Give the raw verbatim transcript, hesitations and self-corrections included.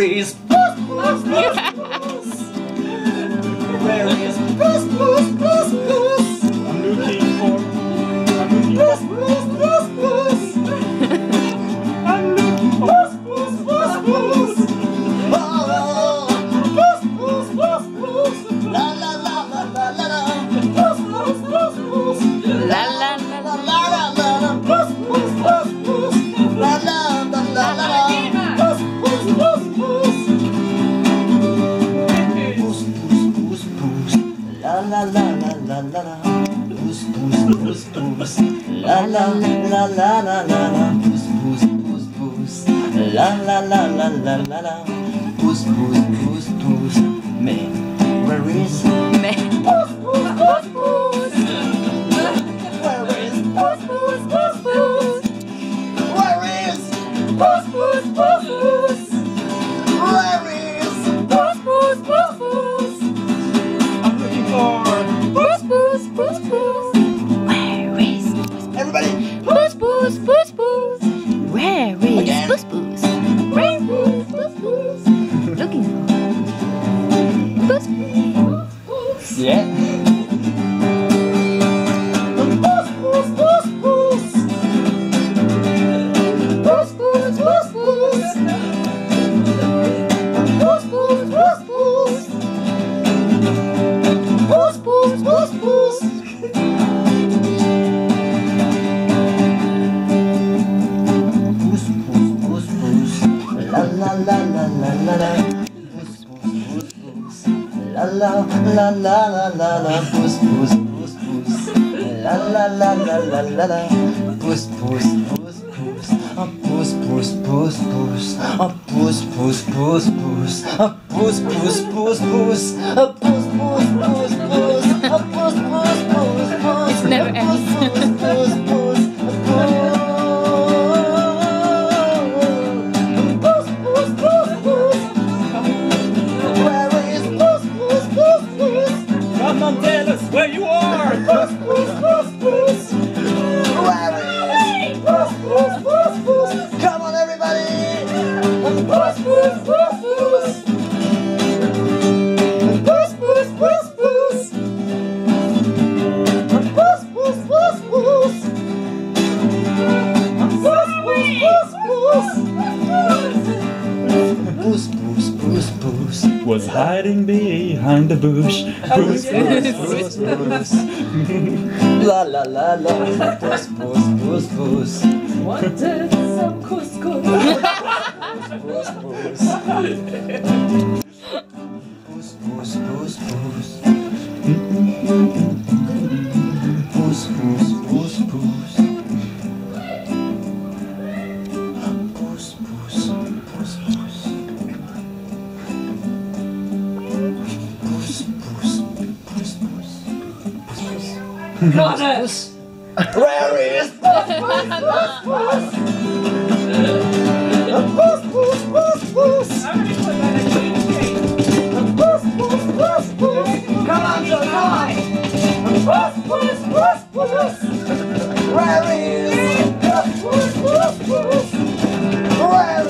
is Puss Puss Puss Puss? Where is Puss Puss Puss Puss? I'm looking for. I'm looking Puss Puss Puss Puss. I'm looking for. Puss Puss Puss Puss. Oh, Puss Puss Puss Puss. La la la la la la la. Puss Puss Puss Puss. La la la La la la la la. Puss Puss Puss Puss. La la la la la la. Puss Puss Puss Puss. Puss Puss Puss Puss. La la la la la la la. Puss Puss Puss Puss. La la la la la la la. Puss Puss Puss Puss. La la la la la la la. Puss Puss Puss Puss. Mais where is Mais Puss Puss Puss Puss? Where is Puss Puss Puss Puss? Where is Puss Puss Puss Puss? Where is Puss Puss Puss Puss? I'm looking for. Puss Puss Puss Puss. Where is Everybody, Puss Puss Puss Puss? Where is Again. Puss Puss? Where is Puss Puss? Looking for Puss Puss. yeah. Puss Puss Puss Puss. Puss Puss Puss Puss. Puss Puss Puss Puss. Puss Puss Puss Puss. Puss Puss Puss Puss. La la la la la la la. Puss Puss Puss Puss. La la la la la la la. Puss Puss Puss Puss. La la la la la la la. Puss Puss Puss Puss. A puss puss puss puss. A puss puss puss puss. A puss puss puss puss. A puss puss puss puss. A puss puss puss puss. It never ends. Puss puss puss puss. Puss puss puss puss. Where is Puss Puss Puss Puss? Come on, tell us where you are. Puss Puss Puss Puss. Where is Puss Puss Puss Puss? Come on, everybody. Puss Puss Puss Puss. Puss Puss Puss Puss. Puss Puss Puss Puss. Puss Puss Puss Puss. Puss Puss Puss Puss. Was hiding behind the bush. Puss, puss, puss, puss. La la la la. Puss Puss Puss Puss. Wanted some couscous. Puss Puss. Puss Puss Puss Puss. Puss Puss Puss Puss. Puss Puss Puss Puss. Puss Puss Puss Puss. Got it. Where is Puss Puss Puss Puss? Puss Puss Puss Puss. I'm gonna put that in the cake. Puss Puss Puss Puss. Come on, Joe, come on. Puss Puss Puss Puss. Where is Puss Puss Puss Puss? Where